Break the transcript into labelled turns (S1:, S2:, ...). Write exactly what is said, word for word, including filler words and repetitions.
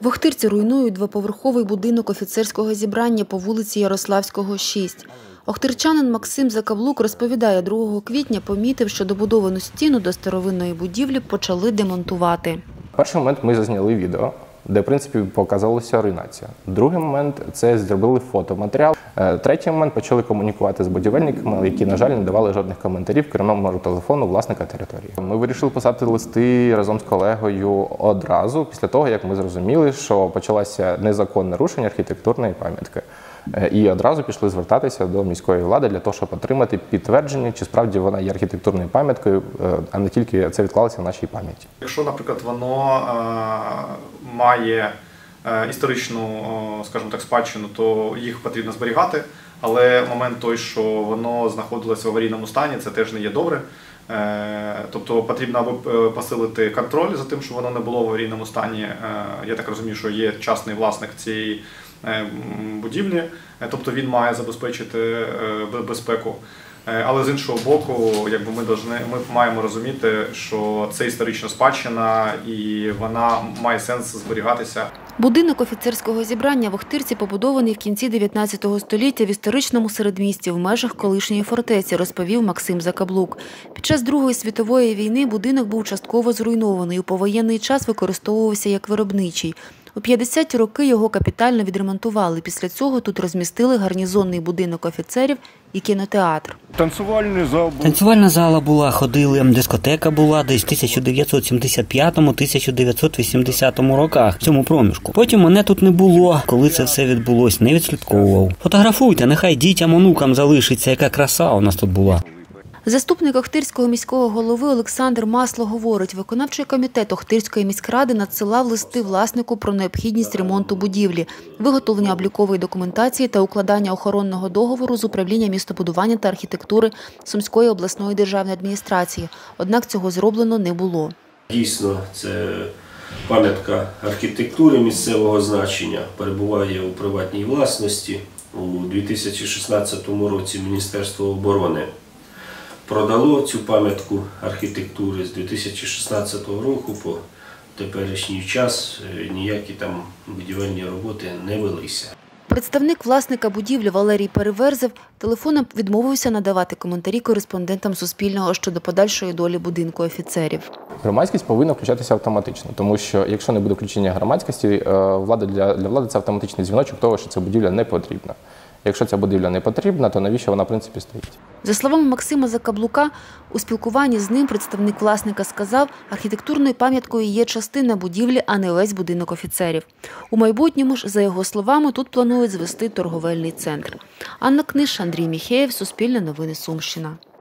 S1: В Охтирці руйнують двоповерховий будинок офіцерського зібрання по вулиці Ярославського, шість. Охтирчанин Максим Закаблук розповідає, другого квітня помітив, що добудовану стіну до старовинної будівлі почали демонтувати.
S2: В перший момент ми зазняли відео, де, в принципі, показалася руйнація. Другий момент – це зробили фотоматеріал. Третій момент – почали комунікувати з будівельниками, які, на жаль, не давали жодних коментарів керівному телефону власника території. Ми вирішили писати листи разом з колегою одразу, після того, як ми зрозуміли, що почалося незаконне нарушення архітектурної пам'ятки. І одразу пішли звертатися до міської влади для того, щоб отримати підтвердження, чи справді вона є архітектурною пам'яткою, а не тільки це відклалося в нашій пам'яті.
S3: Якщо, наприклад, воно е, має е, історичну, скажімо так, спадщину, то їх потрібно зберігати, але момент той, що воно знаходилося в аварійному стані, це теж не є добре. Е, тобто потрібно або посилити контроль за тим, що воно не було в аварійному стані. Е, я так розумію, що є частний власник цієї будівлі, тобто він має забезпечити безпеку. Але з іншого боку, якби ми должны, ми маємо розуміти, що це історична спадщина і вона має сенс зберігатися.
S1: Будинок офіцерського зібрання в Охтирці побудований в кінці дев'ятнадцятого століття в історичному середмісті в межах колишньої фортеці, розповів Максим Закаблук. Під час Другої світової війни будинок був частково зруйнований, у повоєнний час використовувався як виробничий. У п'ятдесяті роки його капітально відремонтували. Після цього тут розмістили гарнізонний будинок офіцерів і кінотеатр.
S4: Танцювальний зал був.
S5: Танцювальна зала була, ходили, дискотека була десь в тисяча дев'ятсот сімдесят п'ятому - тисяча дев'ятсот вісімдесятому роках, в цьому проміжку. Потім мене тут не було, коли це все відбулось, не відслідковував. Фотографуйте, нехай дітям, онукам залишиться, яка краса у нас тут була.
S1: Заступник Охтирського міського голови Олександр Масло говорить, виконавчий комітет Охтирської міськради надсилав листи власнику про необхідність ремонту будівлі, виготовлення облікової документації та укладання охоронного договору з управління містобудування та архітектури Сумської обласної державної адміністрації. Однак цього зроблено не було.
S6: Дійсно, це пам'ятка архітектури місцевого значення, перебуває у приватній власності. У дві тисячі шістнадцятому році Міністерство оборони продало цю пам'ятку архітектури. З дві тисячі шістнадцятого року по теперішній час ніякі там будівельні роботи не велися.
S1: Представник власника будівлі Валерій Переверзев телефоном відмовився надавати коментарі кореспондентам Суспільного щодо подальшої долі будинку офіцерів.
S2: Громадськість повинна включатися автоматично, тому що якщо не буде включення громадськості, влада для, для влади це автоматичний дзвіночок того, що ця будівля не потрібна. Якщо ця будівля не потрібна, то навіщо вона в принципі стоїть?
S1: За словами Максима Закаблука, у спілкуванні з ним представник власника сказав, архітектурною пам'яткою є частина будівлі, а не весь будинок офіцерів. У майбутньому ж, за його словами, тут планують звести торговельний центр. Анна Книж, Андрій Міхеєв, Суспільне новини, Сумщина.